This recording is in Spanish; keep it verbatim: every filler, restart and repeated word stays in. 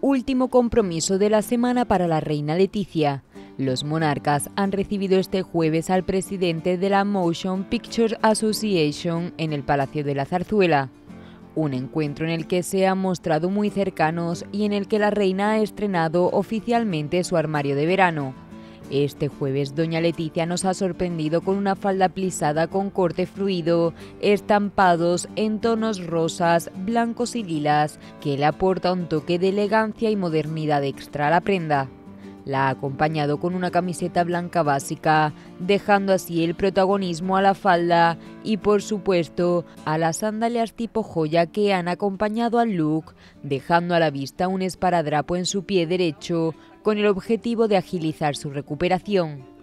Último compromiso de la semana para la reina Letizia. Los monarcas han recibido este jueves al presidente de la Motion Picture Association en el Palacio de la Zarzuela. Un encuentro en el que se han mostrado muy cercanos y en el que la reina ha estrenado oficialmente su armario de verano. Este jueves doña Letizia nos ha sorprendido con una falda plisada con corte fluido, estampados en tonos rosas, blancos y lilas, que le aporta un toque de elegancia y modernidad extra a la prenda. La ha acompañado con una camiseta blanca básica, dejando así el protagonismo a la falda y, por supuesto, a las sandalias tipo joya que han acompañado al look, dejando a la vista un esparadrapo en su pie derecho con el objetivo de agilizar su recuperación.